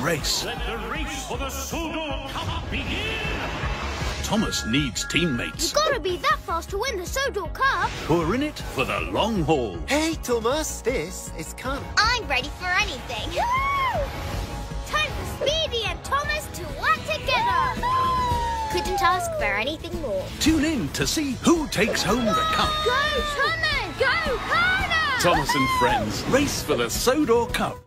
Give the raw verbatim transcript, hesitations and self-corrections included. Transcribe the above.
race. Let the race for the Sodor Cup begin! Thomas needs teammates You've got to be that fast to win the Sodor Cup. who are in it for the long haul. Hey, Thomas, this is Connor. I'm ready for anything. Time for Speedy and Thomas to work together. Couldn't ask for anything more. Tune in to see who takes home the cup. Go, Thomas! Go, Connor! Thomas and friends race for the Sodor Cup.